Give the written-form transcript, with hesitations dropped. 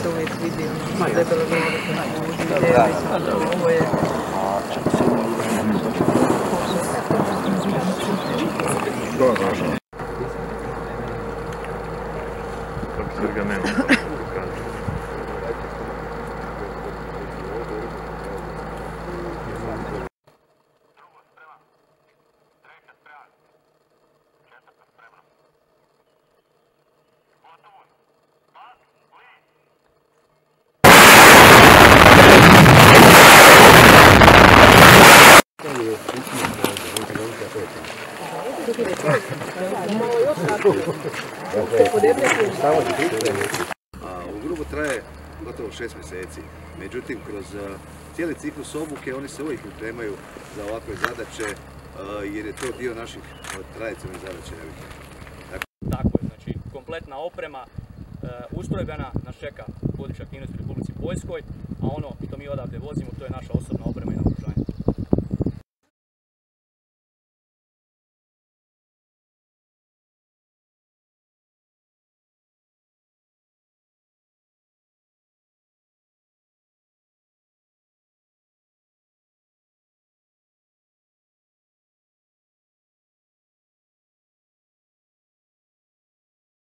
se uvijek vidi debelo ljudi, ovo je... Kako ga nema. Ugrubo traje gotovo 6 mjeseci, međutim kroz cijeli ciklus obuke oni se uvijek pripremaju za ovakve zadaće jer je to dio naših tradicionalnih zadaća. Tako je, znači kompletna oprema ustrojbena nas čeka područja aktivnosti u Republici Poljskoj, a ono što mi odavde vozimo to je naša osobna oprema i naoružanje.